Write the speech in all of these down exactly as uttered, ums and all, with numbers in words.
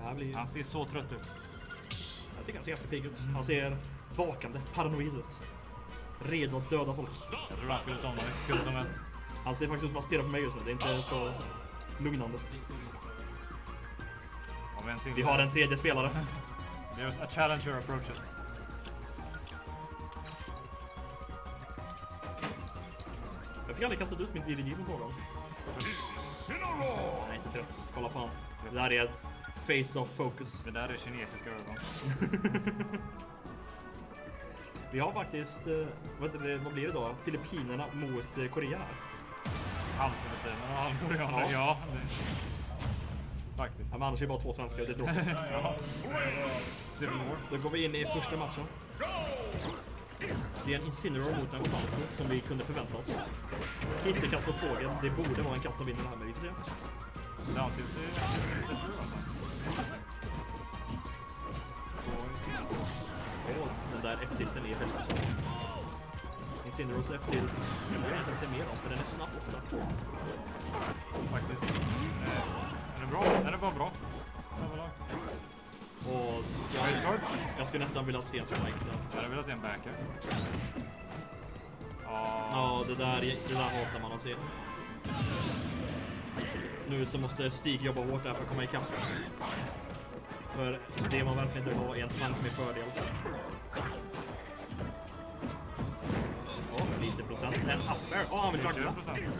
här blir... Han ser så trött ut. Jag tycker han ser ganska pigg ut. Han ser vakande, paranoid ut. Redo att döda folk. Jag tror han skulle somna skulle som helst. Han ser faktiskt ut som att stirra på mig just nu. Det är inte så lugnande. Vi har en tredje spelare. There's a challenger approaches. Jag fick aldrig kastat ut mitt D D G på någon. Nej, inte trött. Kolla på han. Det där är ett face of focus. Det där är kinesiska ögon. Vi har faktiskt, vad, det, vad blir det då? Filippinerna mot eh, Korea här. Halvfilippinerna och halvkoreaner, ja. ja det... Faktiskt. Ja, men annars är det bara två svenskar, det är tråkigt. Ja. Civil War. Då går vi in i första matchen. Det är en Incineroar mot en Falco som vi kunde förvänta oss. Kissekatt mot fågel, det borde vara en katt som vinner det här, men vi får se. Ja, till det är alltså. Åh, den där F-tilten är väldigt svår. Incineroars F-tilt, jag vill inte se mer om, för den är snabb ofta. Faktiskt. Den är bra, den är bara bra. Och jag, jag skulle nästan vilja se en strike där. Jag hade velat se en backer. Ja, ja det, där, det där hatar man att se. Nu så måste Stig jobba hårt där för att komma i kamp. För det man verkligen inte vill ha är en tank med fördel. Åh, lite procent. En upper. Åh, han vill juggla.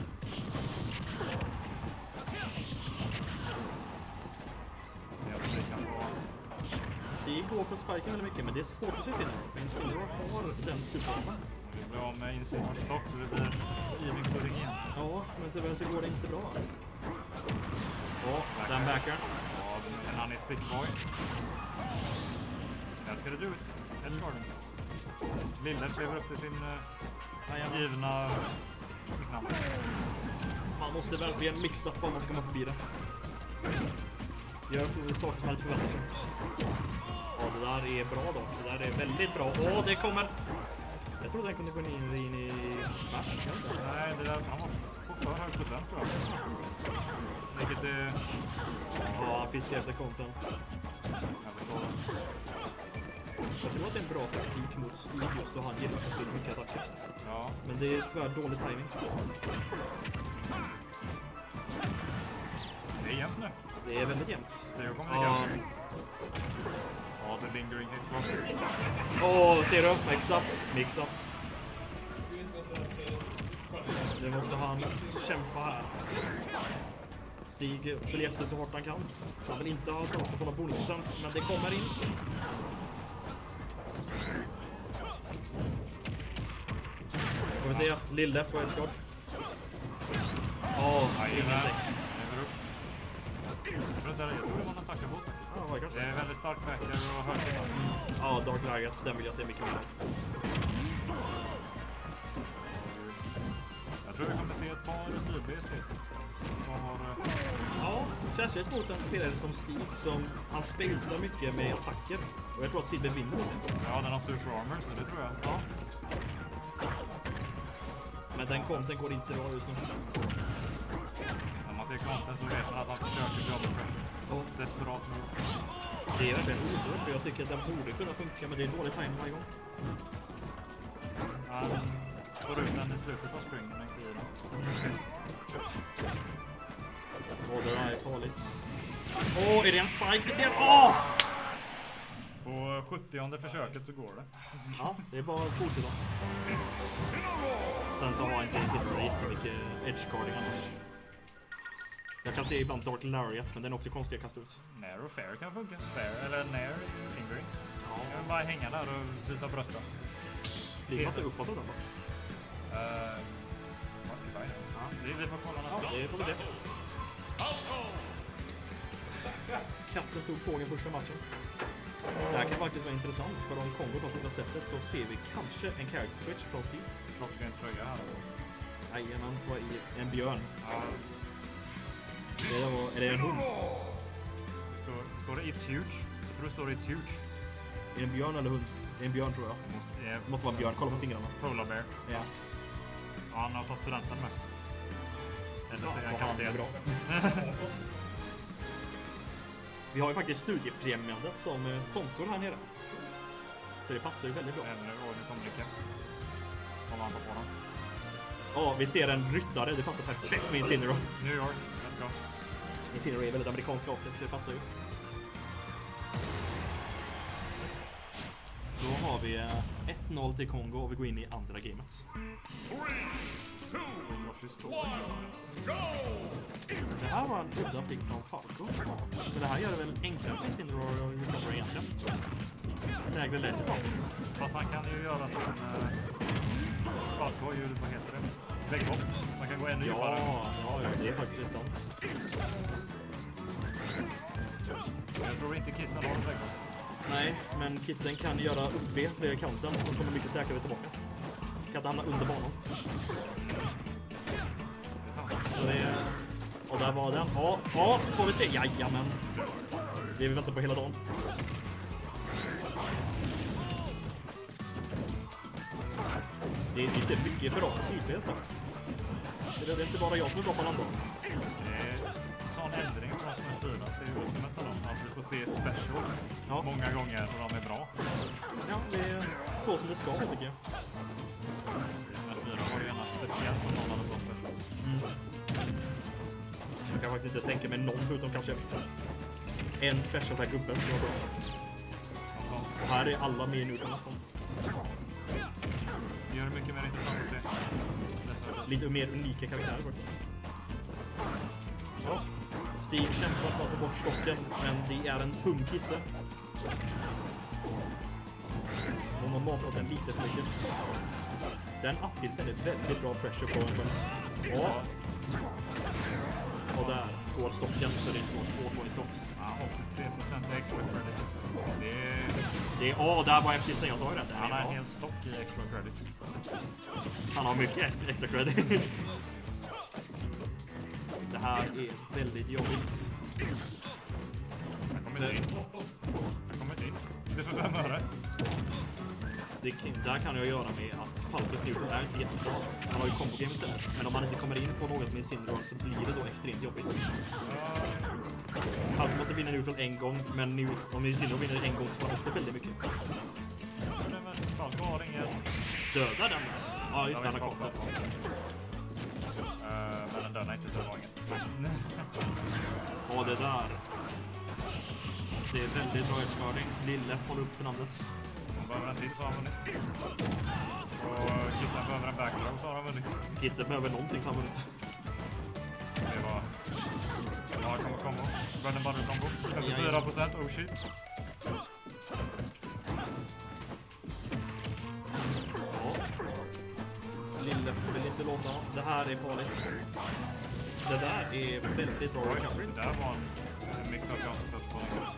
Stig går för spiken väldigt mycket, men det är svårt att se nu. För Incineroar har den supervapen. Det blir av med Incineroars stock så det blir evening footing igen. Ja, men tyvärr så går det inte bra. Ja, den backern. Ja, men han är thick boy. Där ska det du ut. Eller garden. Lille lever upp till sin uh, givna smeknamn. Man måste verkligen mixa på om man ska komma förbi det. Gör saker som man inte förväntar sig. Ja, det där är bra då. Det där är väldigt bra. Åh, det kommer... Jag trodde den kunde gå in, in i smash. Nej, det där, han var på för hög procent tror jag. Vilket är... Ja, han fiskar efter konten. Jag förstår det. Jag tror att det är en bra taktik mot Stig just då han gillar att spela mycket attacker. Ja. Men det är tyvärr dålig timing. Det är jämnt nu. Det är väldigt jämnt. Steg kommer det ja. Ja, the lingering hitbox. Åh, oh, ser du? Mix-ups. Mix-ups. Nu måste han kämpa här. Stig följer efter så hårt han kan. Han vill inte ha att de ska få någon bonusprocent, men det kommer in. Får vi se. Lille får ett skott. Åh, oh, ingen säck. Jag tror inte det var någon attackabot faktiskt. Ja, det är väldigt stark backer och hög till sånt. Ja, Dark Dragon, den vill jag se mycket mer. Jag tror vi kommer se ett par receiver i spelet. Har... Ja, särskilt mot en spelare som Stig som han spacar mycket med attacker. Och jag tror att Stig vinner det. Ja, den har super armor, så det tror jag. Ja. Men den konten går inte bra just nu. När man ser konten så vet man att han försöker jobba för oh. desperat nu. Det är verkligen otroligt, för jag tycker att den borde kunna funka, men det är dålig timing varje gång. Han får ut den i slutet av springen, men inte i den. Åh, det här är farligt. Åh, oh, är det en spike vi ser? Åh! Oh! På sjuttionde försöket så går det. Ja, det är bara att fortsätta. Sen så har inte Incineroar jättemycket edge-carding annars. Jag kan se ibland Dark Lariat, men den är också konstig att kasta ut. Nair och Fair kan funka. Fair, eller Nair, Fingering. Ja. Jag vill bara hänga där och visa brösten. Blir man inte uppåt av den då? Uh, ja, vi, vi får kolla nästa. Ja, det får vi se. Katten tog fågeln första matchen. Det här kan faktiskt vara intressant, för om Kongo tar första sättet så ser vi kanske en character switch från Steve. Klockren tröja här. Nej, man får i en björn. Ja. Det var, är det en hund? Står, står det It's huge? Jag tror det står It's huge. Är det en björn eller hund? Det är en björn tror jag. Det måste, yeah. måste vara en björn, kolla på fingrarna. Polar bear. Ja. Ja, han har tagit studenten med. Eller så ja, jag kan det bra. Vi har ju faktiskt Studiefrämjandet som eh, sponsor här nere. Så det passar ju väldigt bra. Även nu, och nu kommer det keps. Om man tar på den. Ja, vi ser en ryttare. Det passar perfekt med Incineroar. New York, let's go. Incineroar är väldigt amerikansk avsett, så det passar ju. Då har vi eh, ett noll till Kongo och vi går in i andra gamet. Det här var en udda pick från Falco. Men det här gör det väl enklare för Incineroar och Recover egentligen. Lägre lätt sak. Fast han kan ju göra som äh, Falco, ju, vad heter det? Vägghopp. Man kan gå ännu djupare. Ja, ja, ja, det är faktiskt lite sant. Jag tror inte Kissen har en vägghopp. Nej, men Kissen kan göra upp B vid kanten och kommer mycket säkrare tillbaka. Kan inte hamna under banan. Så det är... Och där var den. Ja, ja, får vi se. Jajamän. Det är vi väntar på hela dagen. Det, det ser mycket bra sidled så. Det är inte bara jag som är bra på landa. Det är sån ändring från Smurf fyra till Ultimate då. Att vi får se specials Ja. många gånger och de är bra. Ja, det är så som det ska, tycker jag. Smurf fyra var ju gärna speciellt på någon av de specials. Mm. Jag kan faktiskt inte tänka mig någon förutom kanske en special per gubbe som var bra. Och här är alla med nu på nästan. Det gör det mycket mer intressant att se. Lite mer unika karaktärer också. Så. Steve kämpar för att få bort stocken, men det är en tung kisse. De har matat den lite för mycket. Den uptilten är väldigt bra pressure på den. Ja. Och där går stocken, så det är två två i stocks. Ja, åttiotre procent extra credit. Det är... Det är, ja, där var uptilten, jag sa ju rätt. Han har en Ja. hel stock i extra credit. Han har mycket extra, extra credit. Det här är väldigt jobbigt. Han kommer inte in. Han kommer inte in. Det är för fem öre. Det kan, där kan jag göra med att Falcos neutral är inte jättebra. Han har ju combo game istället. Men om man inte kommer in på något med Incineroar så blir det då extremt jobbigt. Falco måste vinna neutral en gång, men nu, om Incineroar vinner en gång så får han också väldigt mycket. Men Falco har ingen... Döda den. Ja, just det, han har kort. Men den dödar inte så många. Ja, det där. Det är väldigt bra utföring. Lille håller upp för namnet. Hon behöver en till så har han vunnit. Och Kissen behöver en backthrow så har han vunnit. Kissen behöver någonting så har han vunnit. Det var... Ja, kommer kombo. Brandon Butter combo. femtiofyra procent. Oh shit. Lille vill inte låta. Det här är farligt. Det där är väldigt bra recovery. Det där var en mix av counterset på den.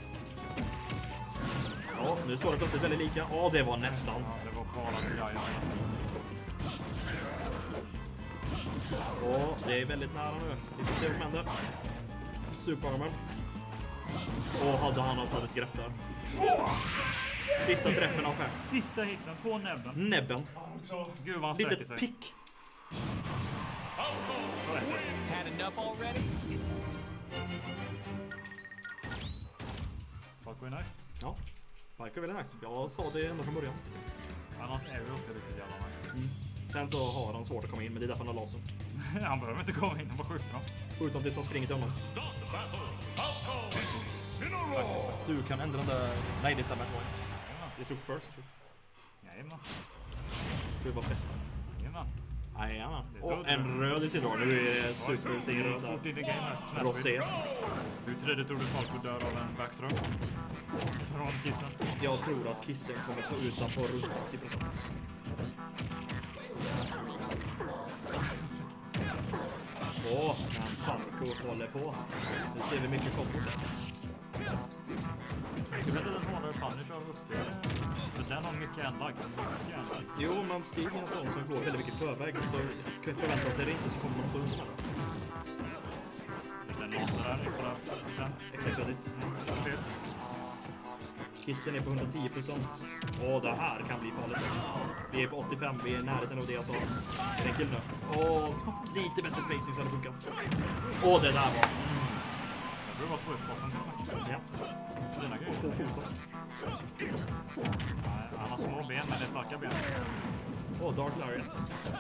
Ja, nu står det plötsligt väldigt lika. Ja, det var nästan. Ja, det var bara Gaia. Ja, det är väldigt nära nu. Vi får se vad som händer. Superarmor. Och hade han tagit ett grepp där. Sista träffen av fem. Sista hitten på näbben. Näbben. Gud vad han sträcker sig. Litet pick. Had enough already? Falco är nice. Ja, Falco är väldigt nice. Jag sa det ända från början. Annars är det också riktigt jävla nice. Mm. Sen så har han svårt att komma in, men det är därför han har lasen. Han behöver inte komma in, han bara skjuter dem. Förutom det som springer till honom. Du kan ändra den där... Nej, det stämmer inte. Det stod first. Jajamän. Det var bäst. Jajamän. Jajamän. Och en röd i sidan. Nu är det super sin röd Fort in i där. game här. Rosé. Hur tredje tror du Falco dör av en backthrow? Från Kissen. Jag tror att Kissen kommer ta ut den på runt åttio procent. Åh, men Falco håller på. Nu ser vi mycket koppel där. Jag skulle sätta en hårdare punish av uppe. För den har mycket ändlag. Mycket ändlag. Jo, men Steve är en sån som går väldigt mycket i förväg. Så förväntar sig det inte så kommer man få undan det. Det är en laser där, extra procent. Extra kredit. Fel. Kissen är på hundratio procent. Åh, det här kan bli farligt. Vi är på åttiofem, vi är i närheten av det jag sa. Det är en kill nu. Åh, lite bättre spacing så hade det funkat. Åh, det där var... Jag tror det var svårspotten. Ja. två foton. Nej, han har små ben, men det är starka ben. Åh, oh, Dark Lariat.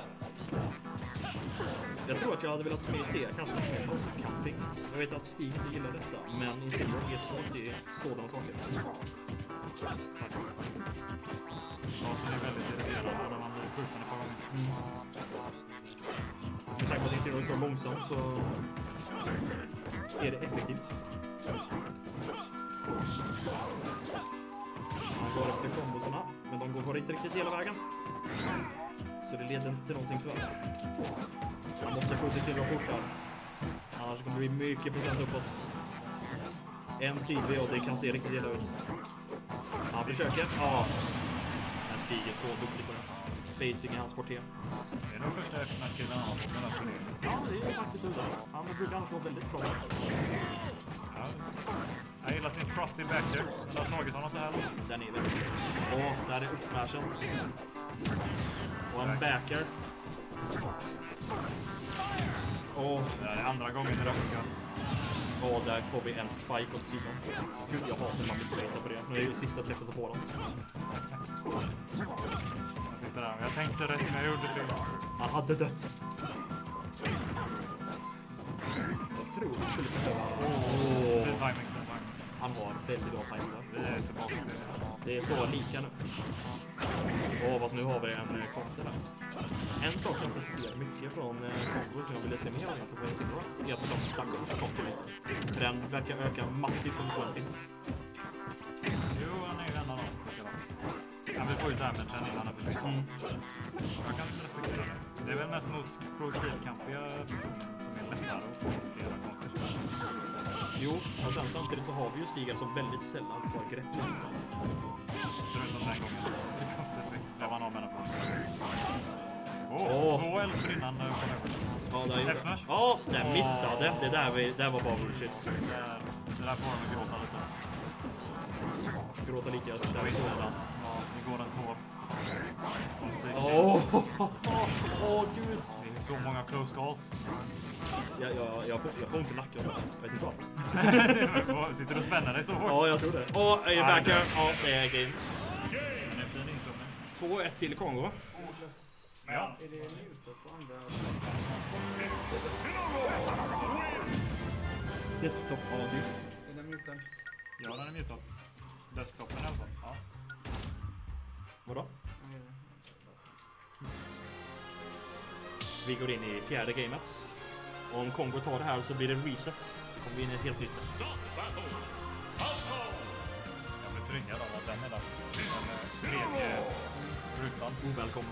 Jag tror att jag hade velat se kanske en paus camping. Jag vet att Stig inte gillar dessa, men i Silver är så det är sådana saker. Basen är väldigt irriterande när man blir skjuten ett par gånger. Mm. Med tanke på att Silver är så långsam så är det effektivt. Han går efter kombosarna, men de går inte riktigt hela vägen. Så det leder inte till någonting tyvärr. Han måste få till Silver fortare. Annars kommer det bli mycket procent uppåt. En C V och det kan se riktigt illa ut. Han försöker. Ja. Den stiger så duktigt på det. Spacing är hans forte. Det är nog första F-matchen han har på den här turneringen. Ja, det är faktiskt udda. Han brukar annars vara väldigt bra. Ja. Jag gillar sin trusty backer. Den har tagit honom så här långt. Den är väldigt. Åh, där är uppsmashen. Och en backer. Åh, det är andra gången i röken. Åh, där får vi en spike åt sidan. Gud, jag hatar när man blir spacad på det. Nu är det sista träffen så får han. Jag sitter där. Jag tänkte rätt när jag gjorde fel. Han hade dött. Jag tror vi skulle behöva... Åh. Fin timing, fin timing. Han har väldigt bra timing där. Vi är tillbaka till det. Det är så lika nu. Åh, vad nu har vi en konter där. En sak jag inte ser mycket från kontor som jag ville se mer av egentligen på en Silver är att de stack upp kontor lite. För den verkar öka massivt om vi får en till. Jo, han är ju en av dem tycker jag. Han vill få ut damage innan han försöker. Mm. Jag kan inte respektera det. Det är väl mest mot projektilkampiga personer som är lättare att få flera kontor. Jo, och sen samtidigt så har vi ju stigar som väldigt sällan får grepp i den. Förutom den gången. Det var någon med den på. Åh, Åh. två eldbrinnande på den. Ja, där gjorde F-smash. Ja, den missade. Det där, vi, där var bara bullshit. Det där, det där får de att gråta lite. Gråta lite, jag sitter här i tårna. Ja, det går en tår. Åh, åh, åh, gud. Det är så många close calls. Jag, jag, jag, får, jag får inte nacken. Jag vet inte vad. Sitter du och spänner dig så hårt? Ja, jag tror det. Åh, jag är back här. Ja, det är game. Det är fin inzoomning. två ett till Kongo, va? Ja. Är det mutat på andra? Desktop audio. Är den mutad? Ja, den är mutad. Desktopen i alla fall. Ja. Vadå? Vi går in i fjärde gamet. Om Kongo tar det här så blir det reset. Så kommer vi in i ett helt nytt sätt. Jag blir tryggad av att den är där. Den tredje rutan. Ovälkommen.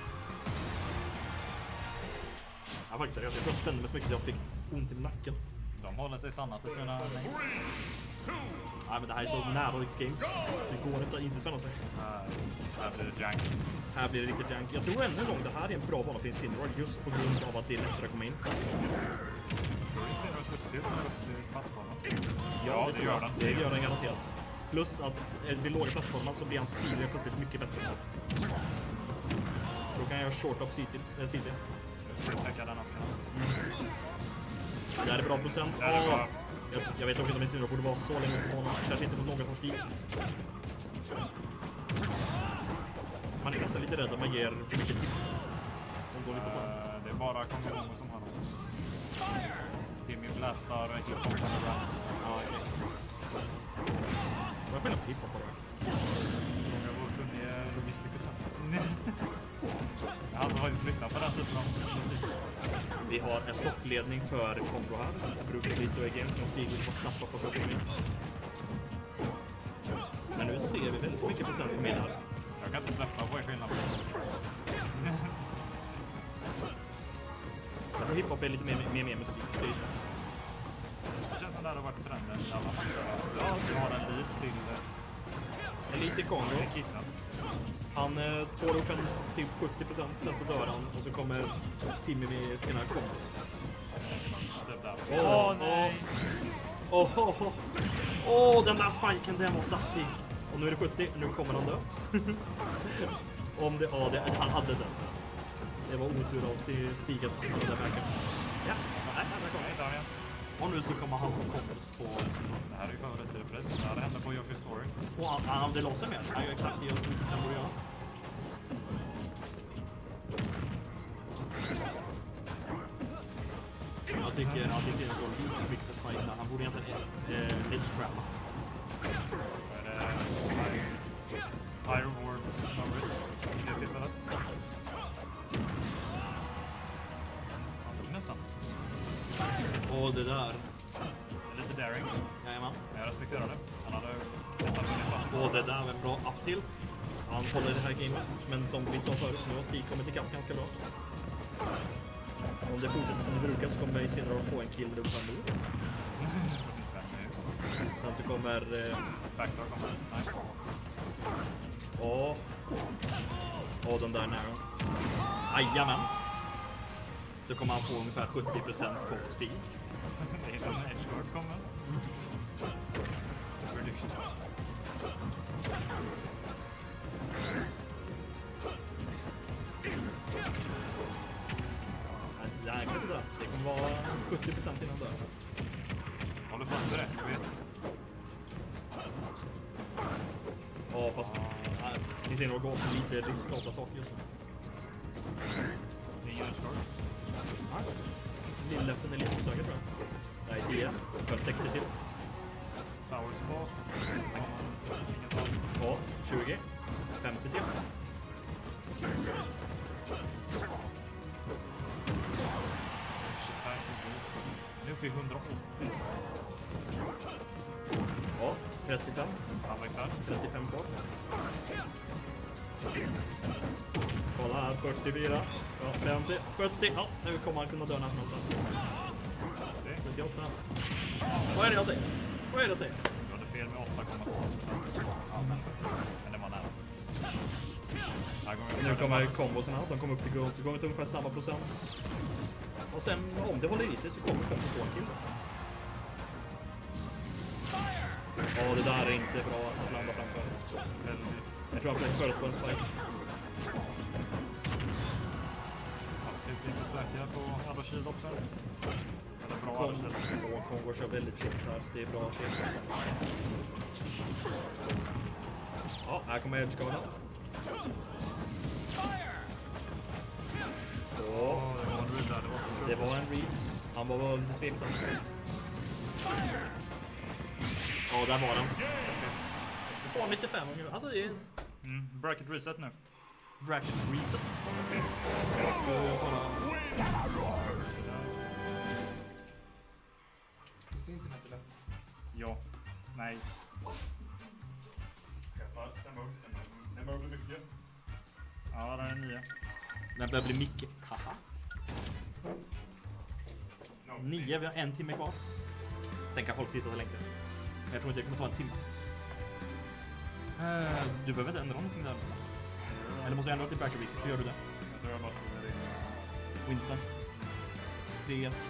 Ja, faktiskt seriöst. Jag tror jag spände mig så mycket att jag fick ont i nacken. De håller sig sanna till sina... Nej, men det här är så nära Riks Games. Det går inte att inte spänna sig. Nej, här blir det jank. Här blir det riktigt jank. Jag tror ännu en gång det här är en bra bana för Incineroar just på grund av att det är lättare att komma in. Jag tror inte Incineroar släpper till den upp till plattformen. Ja, det gör den. Det gör den garanterat. Plus att vid låga plattformar så blir hans sidor plötsligt mycket bättre. Då kan jag göra short up sidor. Jag ska täcka den också. Det här är bra procent. Det är bra. Jag, jag vet också inte om Incineroar borde vara så länge på banan. Kanske inte mot någon som stiger. Man är nästan lite rädd att man ger för mycket tips. Om då lyssnar på den. Uh, det är bara kombinationer som har dem. Timmy blastar och inte kommer på det. Ja, okej. Vad är skillnad på hiphop på det? Många vår kunniga logistiker sen. Jag har alltså faktiskt lyssnat på den typen av musik. Vi har en stoppledning för Kongo här. Det brukar bli så i game. Den stiger på snabbt upp och upp igen. Men nu ser vi väldigt mycket procent på mina här. Jag kan inte släppa vad är skillnaden. Jag tror hiphop är lite mer, mer, mer musik. Det, det känns som det hade varit trenden i alla matcher. Ja, vi har en lead till... En lite Kongo. Kissen. Han eh, får upp en typ sjuttio procent, sen så dör han. Och så kommer Timmy med sina kombos. Typ där. Åh, nej! Åh, åh, åh! Åh, den där spiken, den var saftig. Och nu är det sjuttio, nu kommer han dö. Om det, ja, det, han hade den. Det var otur av till stiget på den där vägen. Ja, nej, där kommer Nej, där igen. Och nu så kommer han få kombos på... Det här är ju favoritpress. Det här händer på Yoshi's Story. Och han, han hade loss sig med. Han gör exakt det som han borde göra. Jag tycker att det ser så lite mycket för Spice. Han borde egentligen eh, Ledge Trap. Är det high, high reward, no risk i det tillfället? Han tog nästan. Och det där. Det är lite daring. Jajamän. Men jag respekterar det. Han hade nästan vunnit. Och det där var en bra up tilt. Han håller det här gamet. Men som vi sa förut, nu har Stig kommit ikapp ganska bra. Om det fortsätter som det brukar så kommer vi senare att få en kill runt nu. Sen så kommer... Eh, Backdoor kommer. Nej. ja. Och den där nära. Jajamän. Så kommer han få ungefär sjuttio procent på Stig. Det är som en edgeguard kommer. Prediction. Det här kan inte dö. Det kommer vara sjuttio procent innan dör. Håller fast vid det, jag vet. Ja, fast ja, ni ser nog gå på lite riskabla saker just nu. Ingen edgeguard. Lilleften är lite osäker tror jag. Det här är tio. För sextio till. Sour spot. Inget av. Ja, tjugo. femtio till. Nu är vi hundraåttio. Ja, trettiofem. Halvvägs där. trettiofem kvar. Kolla här, fyrtiofyra. Ja, femtio, sjuttio. Ja, nu kommer han kunna dö nästan. sjuttioåtta. Vad är det jag säger? Vad är det jag säger? Du hade fel med åtta komma två. Ja, men, men det var nära. Nu kommer kombosarna. De kommer upp till guld. Det går till ungefär samma procent. Och sen om det håller i sig så kommer kombos på en kill. Ja, det där är inte bra att landa framför. Väldigt. Jag tror han försöker förespå en spike. Absolut inte säkra på alla shield options. Eller bra alla shield options. Kongo, Kongo kör väldigt försiktigt här. Det är bra att se. Ja, här kommer edgeguarden. Åh, det var en read där. Det var Det var en read. Han var väl lite tveksam. Ja, där var den. två nittiofem ungefär. Alltså det är mm, bracket reset nu. bracket reset. Och kolla. Finns det internet eller? Ja. Nej. Den börjar bli mycket. Ja, den är nio. Den börjar bli mycket. Haha. Nio, vi har en timme kvar. Sen kan folk titta längre. Men jag tror inte det kommer ta en timme. Uh, du behöver inte ändra någonting där. Eller måste jag ändra till bracket reset? Hur gör du det? Jag tror jag bara ska välja in. Winston. tre ett.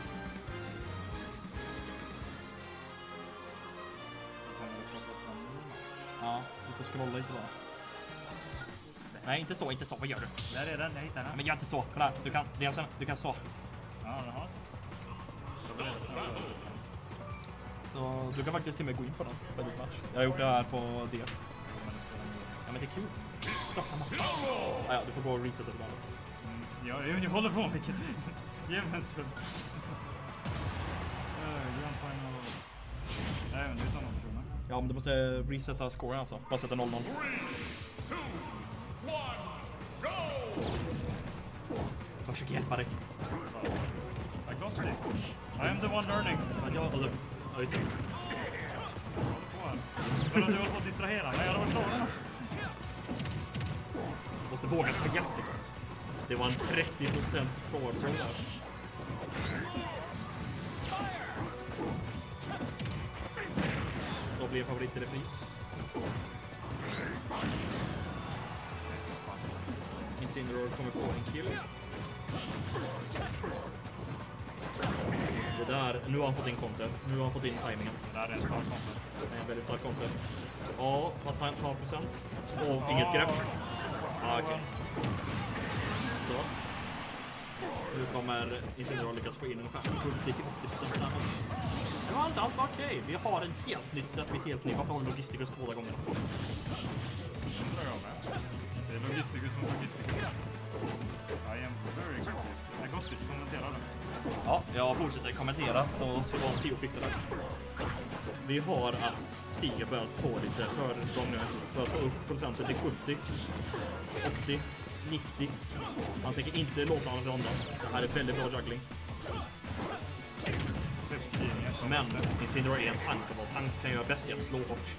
Ja, du får scrolla lite bara. Nej, inte så, inte så. Vad gör du? Där är den, jag hittar den. Men gör inte så. Kolla här. Du kan, det är en sån, du kan så. Ja, den har så. Så blir det. Så du kan faktiskt till och med gå in på den. Väldigt match. Jag har gjort det här på det. Ja, men det är kul. Stoppa matchen. Ah, ja, du får gå och resetta det bara. Mm, ja, jag, jag håller på mycket. Ge mig en stund. Grand final. Nej, men det är samma personer. Ja, men du måste resetta scoren alltså. Bara sätta noll noll. Jag försöker hjälpa dig. I got this. I am the one learning. Ja, jag håller. Ja, just det. Jag håller på här. Men om du håller på att distrahera. Nej, jag hade varit klar annars. Måste våga ta hjärtat. Det var en trettio procent forward där. Så blir favorit i repris. Incineroar kommer få en kill. Det där, nu har han fått in counter. Nu har han fått in timingen. Det där är en stark counter. Det är en väldigt stark counter. Ja, fast han tar procent. Och inget grepp. Ah, okej. Okay. Så. Nu kommer Incineroar lyckas få in ungefär sjuttio till åttio procent där. Det var inte alls okej. Vi har en helt nytt sätt. Vi är helt ny. Varför har vi Logisticus båda gångerna? undrar jag med. Det är Logisticus mot Logisticus. I am very confused. Augustus kommenterar det. Ja, jag fortsätter kommentera så ska jag se och fixa det. Vi har att Stiga börjat få lite föresprång nu. Börjat få upp procenten till sjuttio, åttio, nittio. Han tänker inte låta honom ronda. Det här är väldigt bra juggling. Men Incineroar är en tank och vad tank kan göra bäst är att slå hårt.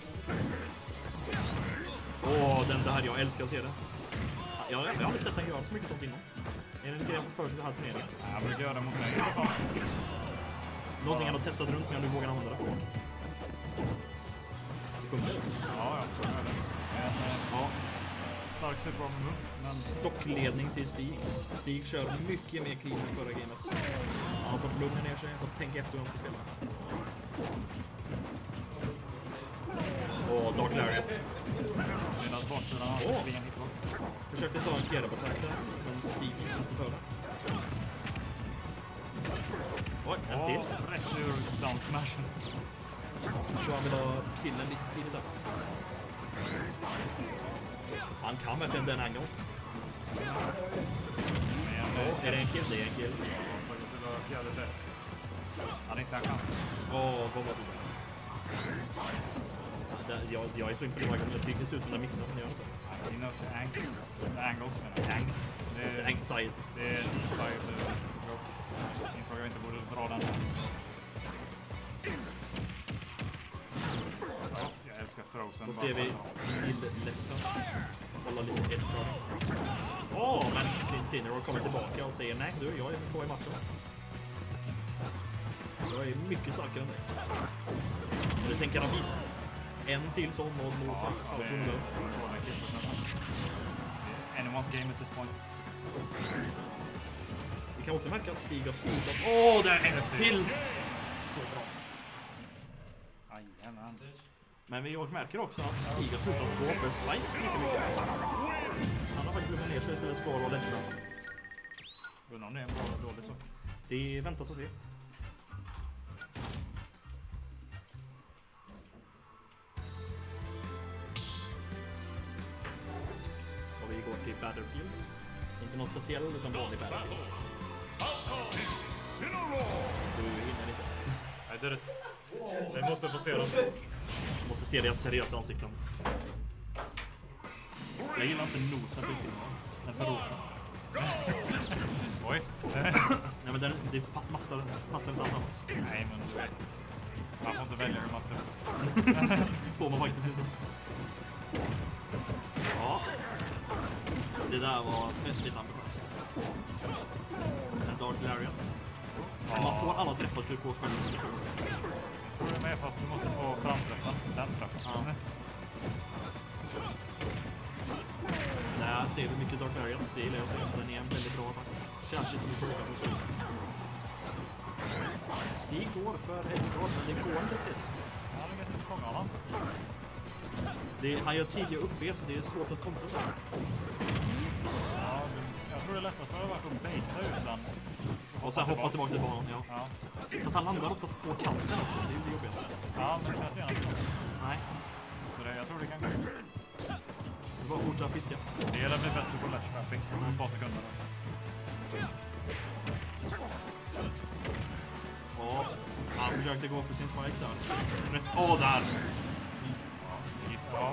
Åh, den där, jag älskar att se det. Jag, jag har aldrig sett han göra så mycket sånt innan. Är det en grej jag fått för sig den här turneringen? Jag brukar göra det mot mig. Någonting han har testat runt med om du vågar använda det. Det funkar. Ja, jag tror det. En Ja. stark superarmor, men Stockledning till Stig. Stig kör mycket mer clean än förra gamet. Han har fått lugna ner sig och tänka efter hur han ska spela. Och Dark Lariat. medan baksidan har Åh. ingen hitbox. Försökte ta en fjärdebattack där, men Stig inte före. Oj, en till. Och rätt ur down smashen. Så han vill ha killen lite tidigt där. Han kan verkligen den angle. Men Ja, är det en kill? Det är en kill. det var fjärde rätt. Han hade inte en chans. Åh, vad var det? Det- Jag, jag är så imponerad. Jag tycker det ser ut som den missar, men jag gör inte. He knows the angles. The angles menar jag. Thanks. Det är, Anxiety. det är inside the joke. Insåg jag inte borde dra den. Ja, jag älskar throwsen. Då ser vi Ill-Lefta. Hålla lite edge kvar. Åh, men Incineroar kommer tillbaka och säger nej, du, jag är på i matchen. Jag är mycket starkare än dig. Nu tänker han visa. En till sån och mot Ja, det är ja, båda killarna. Det är anyone's game at this point. Vi kan också märka att Stig har slutat. Åh, det är en till! Så bra. Jajamän. Men vi märker också att Stig har slutat gå för spikes lika mycket. Han har faktiskt lugnat ner sig istället för att lägga. Undrar om det är en bra eller dålig sak. Det väntas att se. Och vi går till Battlefield. Inte någon speciell utan vanlig Battlefield. Du hinner inte. I did it. Vi måste få se dem. Måste se deras seriösa ansikten. Jag gillar inte nosen på sin. Den för rosa. Oj. Nej, men den, det pass, massar, massar inte annat. Nej, men du vet. Man får inte välja hur man ser ut. Får man faktiskt inte. Ja. Det där var väldigt ambitiöst. En Dark Lariat. Man får alla träffar sig på själv. Jag tror det är med fast du måste få framträffen. Den träffen. Ja. Där ser vi mycket Dark Lariat. Det gillar jag att se. Den är en väldigt bra attack. Särskilt som vi får åka på. Stig går för ett skott, men det går inte till. Ja, det vet inte fånga honom. Det, han gör tidigare upp så det är svårt att kontra så här. Ja, jag tror det lättaste hade varit att baita utan. Och sen hoppa tillbaka till banan, ja. Ja, Fast han landar oftast på kanten också, det är ju det jobbigaste. ja men jag ser inte. Nej, Så det, jag tror det kan gå. det var fortsätta fiska. Det är det blir bättre på latch mapping. Ett par sekunder. Ja, han försökte gå för sin spike där. Åh, oh, där! Ja,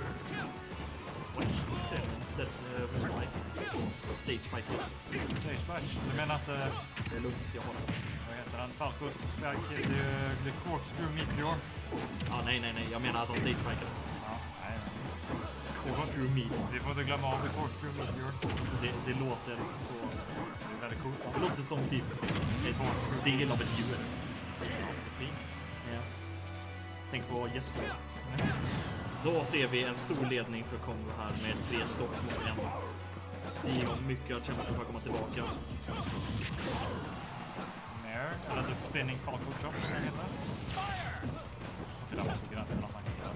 Det är en spike. Stage spike. stage splash. Du menar att, eh, Det är lugnt, jag har det. vad heter den? Falcos spike, det är ju det är corkscrew meteor. Ja, nej, nej, nej. Jag menar att han stage spikade. Ja, nej. Corkscrew me. Vi får inte glömma av det corkscrew meteor. Alltså, det, det låter så... Det är väldigt coolt. Det låter som typ en del av ett djur. Det finns. Ja. Tänk på Jesper. Då ser vi en stor ledning för Kongo här med tre stocks mot en. Stig har mycket att kämpa för att komma tillbaka. Mare, eller typ spinning Falco Chop som det heter. Till den måste grönt för något man kan göra.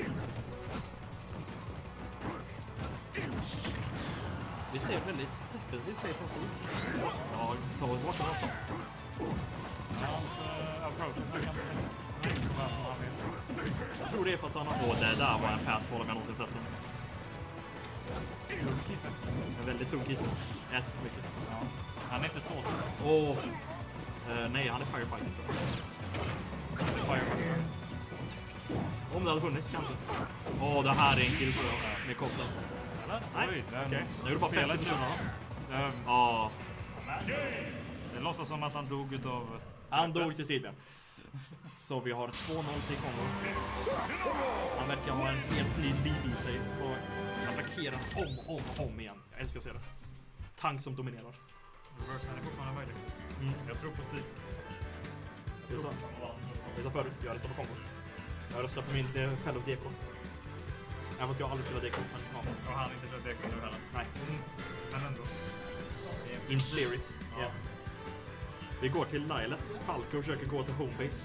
Det ser väldigt defensivt ut från Stig. Ja, ta oss bort en sån. Hans uh, approach också så jag kan nej, vad han vill. Jag tror det är för att han har... Åh, det där var en fastfall om jag någonsin sett den. Tung kisse. En väldigt tung kisse. Äter för mycket. Ja. Han är inte stolt. Åh! Uh, nej, han är firefighter. Firefighter. Om det hade funnits kanske. Åh, oh, det här är en kill tror jag. Med kopplen. Eller? Nej, Oj, den... okej. Jag gjorde bara Spelar femtio procent av hans. Um, Ja. det låtsas som att han dog utav... Han dog till sidben. Så vi har två noll till Kongo. Han verkar ha en helt ny liv i sig. Och attackerar om och om, om igen. Jag älskar att se det. Tank som dominerar. Reversen är fortfarande möjlig. Mm. Jag tror på Steve. Det är så. Det är så förut. Jag röstar på Kongo. Jag röstar på min eh, fellow D K. Även att jag aldrig spelar D K. Men ja. Och han inte kör D K nu heller. Nej. Mm. Men ändå. In spirit. Ja. Yeah. Vi går till Lilet. Falco försöker gå till homebase.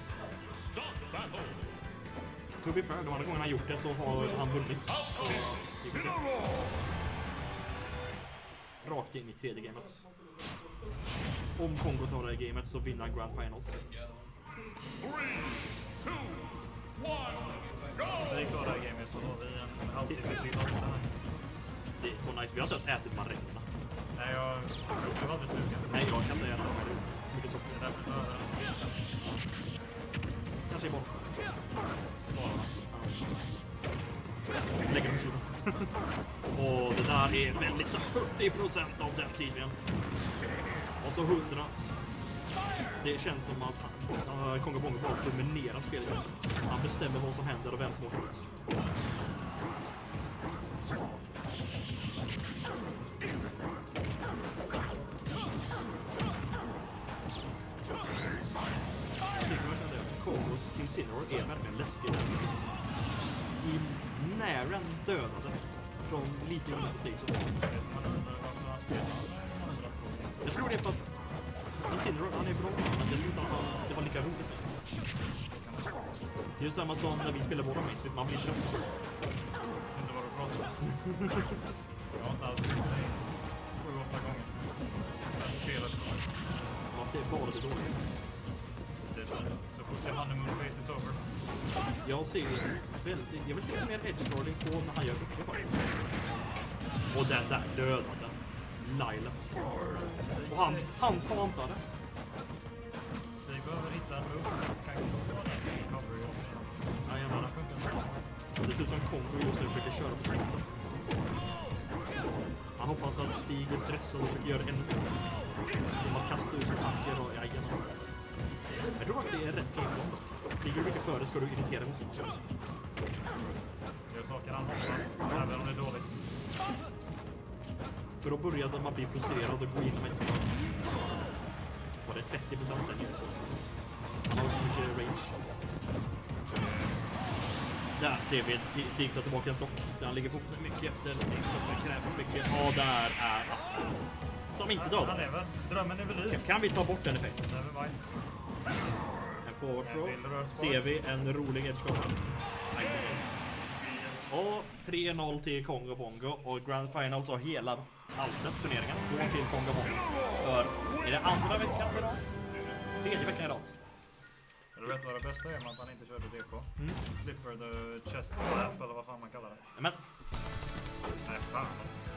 To be fair, de andra gången han gjort det så har han vunnit. Så vi får se. Rakt in i tredje gamet. Om Kongo tar det här gamet så vinner han Grand Finals. Vi klarar det här gamet så har vi en halvtimme till oss. Det är så nice. Vi har inte ens ätit marängerna. Nej, jag, jag var aldrig sugen. Nej, jag kan inte äta dem. Det är mycket socker. Det är därför jag Kanske i botten. sparar. Lägger på kylen. Och det där är väldigt fyrtio procent av den sidan. Och så hundra. Det känns som att uh, Kongo Bongo bara dominerar spelet. Han bestämmer vad som händer och vem som åker ut. Kongos Incineroar är verkligen läskig. I nären dödade från lite under på steg. Det är som man undrar varför han spelar. Jag tror det är för att Incineroar, han är bra, men jag tror inte att han, det var lika roligt. Det är ju samma som när vi spelar våra mates, man blir trött. Jag vet inte vad du pratar om. Jag har inte alls sett dig sju, åtta gånger. Spelat. Man ser bara det dåliga. Det är så, så fort jag honeymoon face is over. Jag ser väldigt, jag vill se mer edgelording på när han gör mycket bara. Och den där dödade Lilet. Och han, han tar inte det. Stig behöver hitta en move. Ska inte få den cover också. Jajamän. Det ser ut som Kongo just nu försöker köra på slutet. Han hoppas att Stig är stressad och försöker göra en som att kasta ut attacker och jajamän. Jag tror att det är rätt game då. Ligger du mycket före ska du irritera mig så. Gör saker han hoppar, även om det är dåligt. För då började man bli frustrerad och gå in och mästa. Var det trettio procent där nere så. Han har så mycket range. Där ser vi ett Stig ta tillbaka en stock. Den ligger fortfarande mycket efter. Det krävs mycket. Ja, där är appen. Som inte dödar. Han är väl, drömmen är väl i. Kan vi ta bort den effekten? Never mind. En forward throw. Ser vi en rolig edge. Och tre noll till Kongo Bongo. Och Grand Finals har hela alltet turneringen. Går till Kongo Bongo. För är det andra veckan idag? Tredje veckan idag. Du vet vad det bästa är med att han inte körde D K? Mm. Slipper the chest slap eller vad fan man kallar det. Men Nej, fan.